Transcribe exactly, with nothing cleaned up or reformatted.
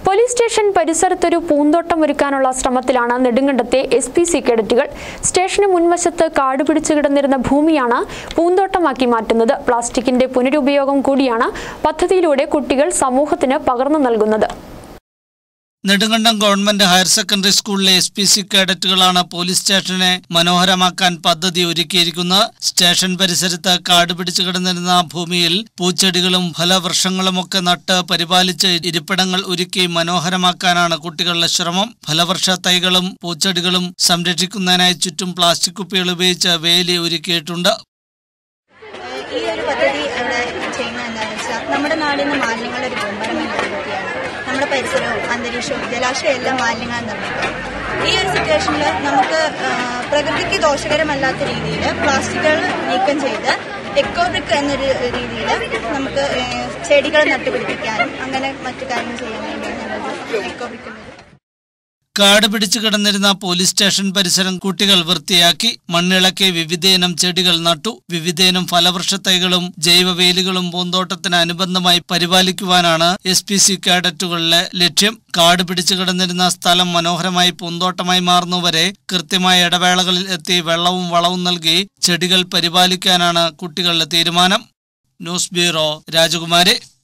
Police station പരിസരത്തൊരു പൂന്തോട്ടം ഒരുക്കാനുള്ള ശ്രമത്തിലാണ് നെടുങ്കണ്ടത്തെ എസ് പി സി കേഡറ്റുകൾ. സ്റ്റേഷന് മുൻവശത്ത് കാട് പിടിച്ചു കിടന്നിരുന്ന ഭൂമിയാണ് പൂന്തോട്ടമാക്കി മാറ്റുന്നത്. പ്ലാസ്റ്റിക്കിന്റെ പുനരുപയോഗം കൂടിയാണ് പദ്ധതിയിലൂടെ കുട്ടികൾ സമൂഹത്തിന് പകർന്നു നൽകുന്നത്. നെടുങ്കണ്ടം ഗവൺമെന്റ് ഹയർ സെക്കൻഡറി സ്കൂളിലെ എസ് പി സി കേഡറ്റുകളാണ് പോലീസ് സ്റ്റേഷനെ മനോഹരമാക്കാൻ പദ്ധതി ഒരുക്കിയിരിക്കുന്നത്. സ്റ്റേഷൻ പരിസരത്ത് കാട് പിടിച്ചു കിടന്നിരുന്ന ഭൂമിയിൽ പൂച്ചെടികളും ഫലവൃക്ഷങ്ങളുമൊക്കെ നട്ട് പരിപാലിച്ച് ഇരിപ്പിടങ്ങൾ ഒരുക്കി മനോഹരമാക്കാനാണ് കുട്ടികളുടെ ശ്രമം. ഫലവൃക്ഷ തൈകളും പൂച്ചെടികളും സംരക്ഷിക്കുന്നതിനായി ചുറ്റും പ്ലാസ്റ്റിക് കുപ്പികൾ ഉപയോഗിച്ച് വേലി ഒരുക്കിയിട്ടുണ്ട്. ഈ ഒരു പദ്ധതി അവിടെ ചെയ്യുന്നത് എന്താണെന്ന് വെച്ചാൽ നമ്മുടെ നാടിന് മാലിന്യങ്ങളുടെ ഒരു ബോംബടമെന്ന് പ്രവൃത്തിയാണ്. നമ്മുടെ പരിസരവും അന്തരീക്ഷവും ജലാശയവും എല്ലാം മാലിന്യങ്ങൾ നിർമ്മിക്കുക. ഈ ഒരു സിറ്റുവേഷനിൽ നമുക്ക് പ്രകൃതിക്ക് ദോഷകരമല്ലാത്ത രീതിയിൽ പ്ലാസ്റ്റിക്കുകൾ നീക്കം ചെയ്ത് എക്കോബ്രിക് എന്നൊരു രീതിയിൽ നമുക്ക് ചെടികൾ നട്ടുപിടിപ്പിക്കാനും അങ്ങനെ മറ്റു കാര്യങ്ങൾ ചെയ്യാൻ വേണ്ടിയാണ് ഞങ്ങൾ എക്കോബ്രിക്. കാട് പിടിച്ചു കിടന്നിരുന്ന പോലീസ് സ്റ്റേഷൻ പരിസരം കുട്ടികൾ വൃത്തിയാക്കി മണ്ണിളക്കി വിവിധയിനം ചെടികൾ നട്ടു. വിവിധയിനം ഫലവൃക്ഷ തൈകളും ജൈവവേലികളും പൂന്തോട്ടത്തിന് അനുബന്ധമായി പരിപാലിക്കുവാനാണ് എസ് പി സി കേഡറ്റുകളിലെ ലക്ഷ്യം. കാട് പിടിച്ചു കിടന്നിരുന്ന സ്ഥലം മനോഹരമായി പൂന്തോട്ടമായി മാറുന്നവരെ കൃത്യമായ ഇടവേളകളിൽ എത്തി വെള്ളവും വളവും നൽകി ചെടികൾ പരിപാലിക്കാനാണ് കുട്ടികളുടെ തീരുമാനം. ന്യൂസ് ബ്യൂറോ, രാജകുമാരി.